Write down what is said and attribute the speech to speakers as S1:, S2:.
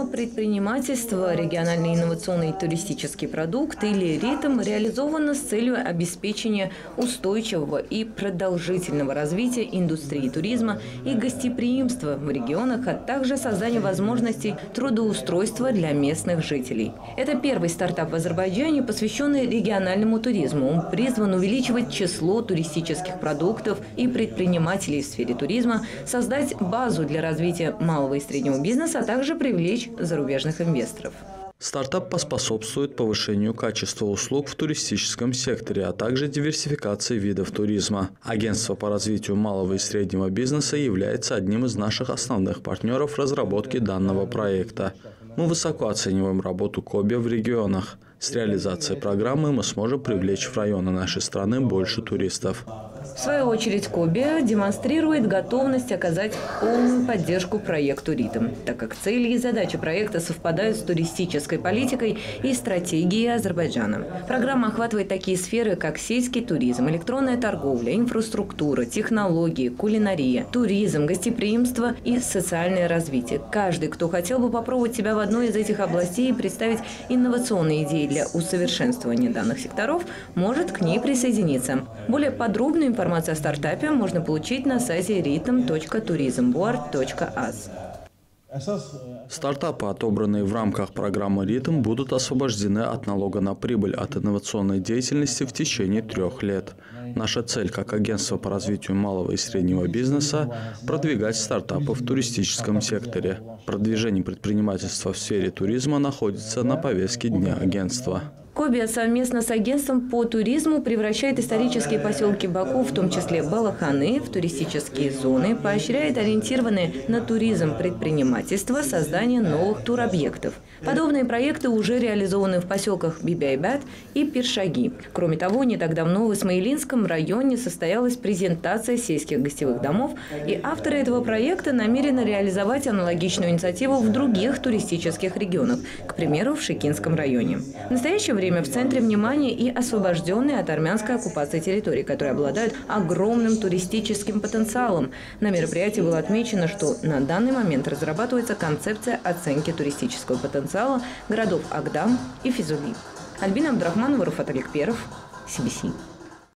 S1: Программа предпринимательства «Региональный инновационный туристический продукт» или РИТМ реализована с целью обеспечения устойчивого и продолжительного развития индустрии туризма и гостеприимства в регионах, а также создания возможностей трудоустройства для местных жителей. Это первый стартап в Азербайджане, посвященный региональному туризму. Он призван увеличивать число туристических продуктов и предпринимателей в сфере туризма, создать базу для развития малого и среднего бизнеса, а также привлечь зарубежных инвесторов.
S2: Стартап поспособствует повышению качества услуг в туристическом секторе, а также диверсификации видов туризма. Агентство по развитию малого и среднего бизнеса является одним из наших основных партнеров в разработке данного проекта. Мы высоко оцениваем работу КОБИ в регионах. С реализацией программы мы сможем привлечь в районы нашей страны больше туристов.
S1: В свою очередь, КОБИ демонстрирует готовность оказать полную поддержку проекту «РИТМ», так как цели и задачи проекта совпадают с туристической политикой и стратегией Азербайджана. Программа охватывает такие сферы, как сельский туризм, электронная торговля, инфраструктура, технологии, кулинария, туризм, гостеприимство и социальное развитие. Каждый, кто хотел бы попробовать себя в одной из этих областей и представить инновационные идеи для усовершенствования данных секторов, может к ней присоединиться. Более подробную информацию о стартапе можно получить на сайте ritm.tourismboard.az.
S2: Стартапы, отобранные в рамках программы РИТМ, будут освобождены от налога на прибыль от инновационной деятельности в течение 3 лет. Наша цель как агентство по развитию малого и среднего бизнеса – продвигать стартапы в туристическом секторе. Продвижение предпринимательства в сфере туризма находится на повестке дня агентства.
S1: КОБИ совместно с агентством по туризму превращает исторические поселки Баку, в том числе Балаханы, в туристические зоны, поощряет ориентированное на туризм предпринимательство, создание новых туробъектов. Подобные проекты уже реализованы в поселках Бибяйбат и Пиршаги. Кроме того, не так давно в Исмаилинском районе состоялась презентация сельских гостевых домов, и авторы этого проекта намерены реализовать аналогичную инициативу в других туристических регионах, к примеру, в Шекинском районе. В настоящее время в центре внимания и освобожденные от армянской оккупации территории, которые обладают огромным туристическим потенциалом. На мероприятии было отмечено, что на данный момент разрабатывается концепция оценки туристического потенциала городов Агдам и Физули. Альбина Абдрахманова, Руфат Аликперов, CBC.